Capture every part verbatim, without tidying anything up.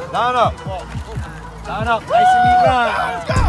Line up. Line up. Nice and neat line. Let's go.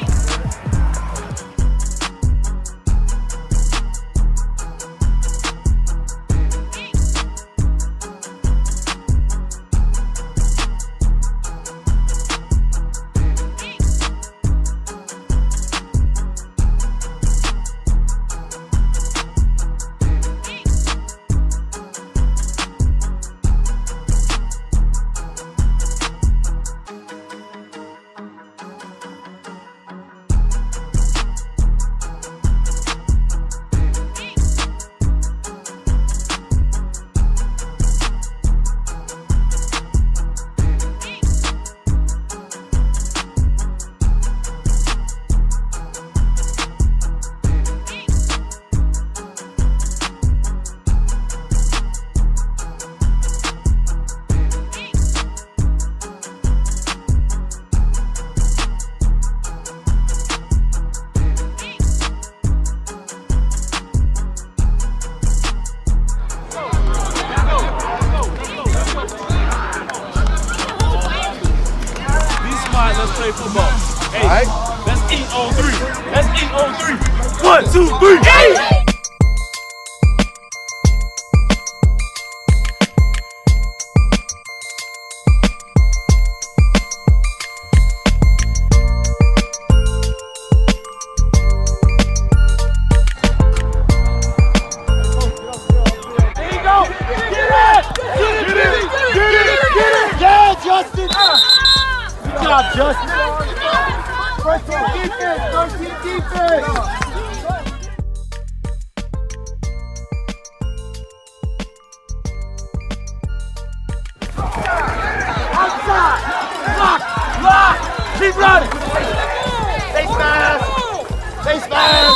Let's play football. Hey, all right. Let's eat on three. Let's eat on three. One, two, three, eat! There you go. Get it! Get it! Get it! Get it! Get it! Yeah, Justin! Good job, Justin. First team defense, first team defense. Outside, lock, lock, keep running. Face mask, face mask.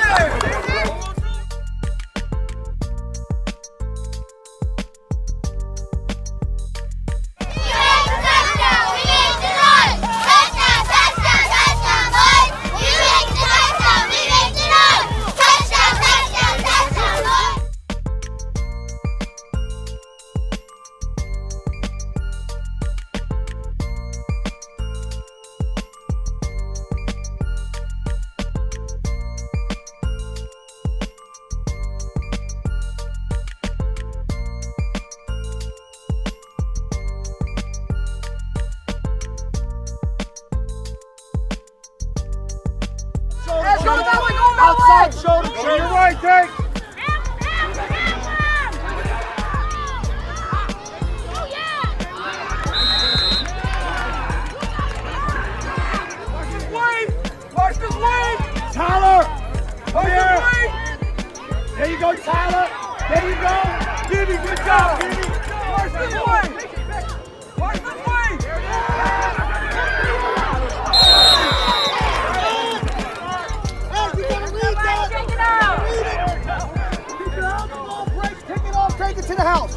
Outside shoulder, to your right, Dave. Watch this way! Tyler, come here. Watch There you go, Tyler. There you go. Gibby, good job, Gibby. Watch this way! Watch this way! Take it to the house.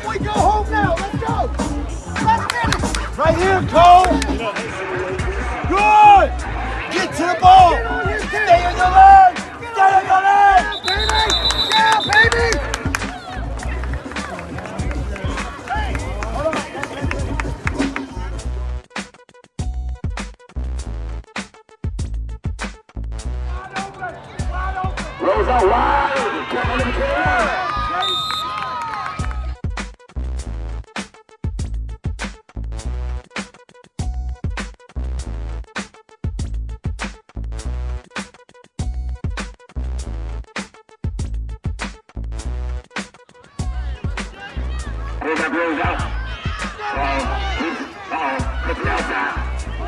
we go home now. Let's go. Let's finish. Right here, Cole. Good. Get to the ball. Stay on your leg. Stay on your leg. Yeah, baby. Yeah, baby. Rolls out wide. Come on, let me go. Rolls out, rolls out. Uh-oh. Uh-oh. Put it outside.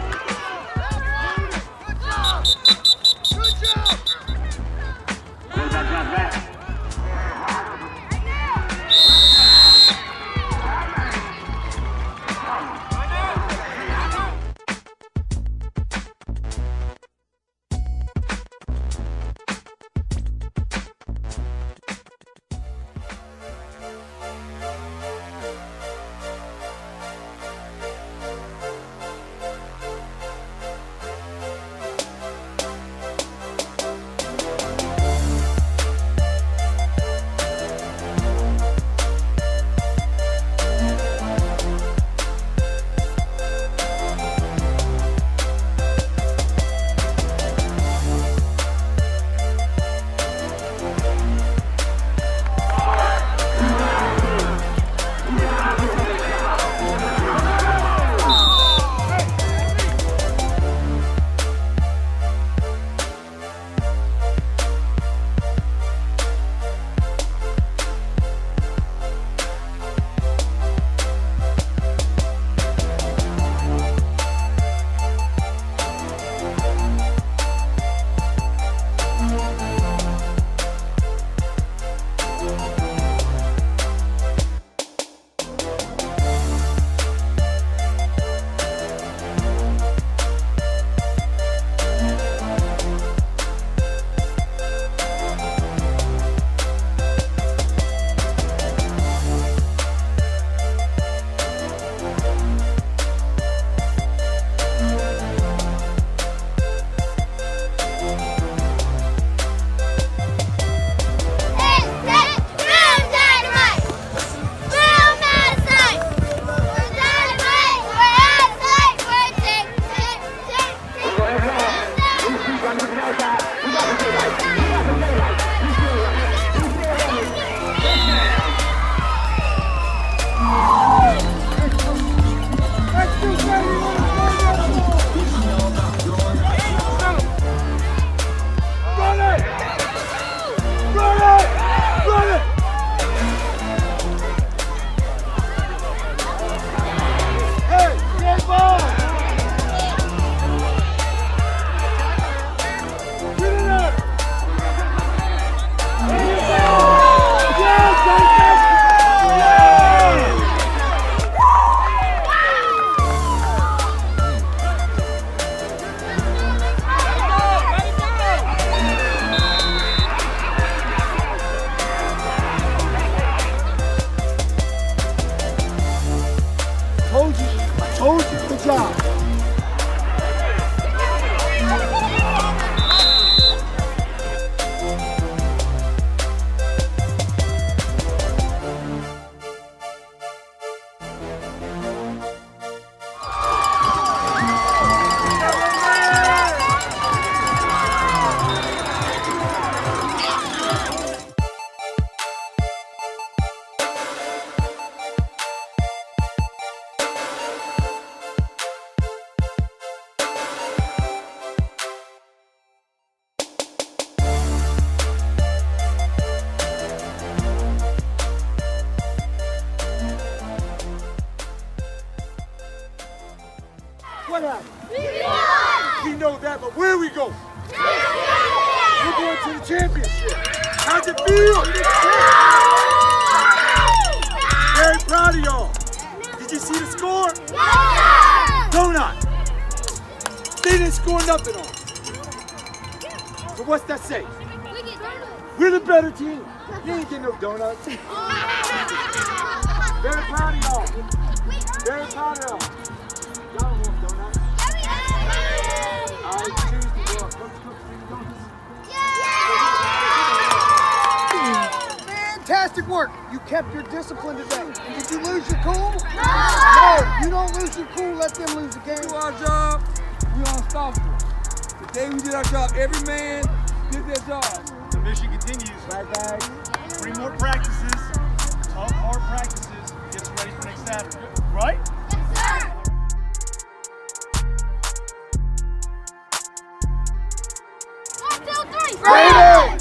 What happened? We know that, but where are we going? We're going to the championship. How's it feel? Very proud of y'all. Did you see the score? Yeah! Donut. They didn't score nothing on us. So what's that say? We get donuts. We're the better team. You ain't getting no donuts. Very Fantastic work. You kept your discipline today. Did you lose your cool? No. No, you don't lose your cool. Let them lose the game. We do our job. We unstoppable. Today we did our job. Every man did their job. The mission continues. Right, guys. Three more practices, tough, hard practices, gets you ready for next Saturday. Right? Yes, sir. One, two, three. Ravens!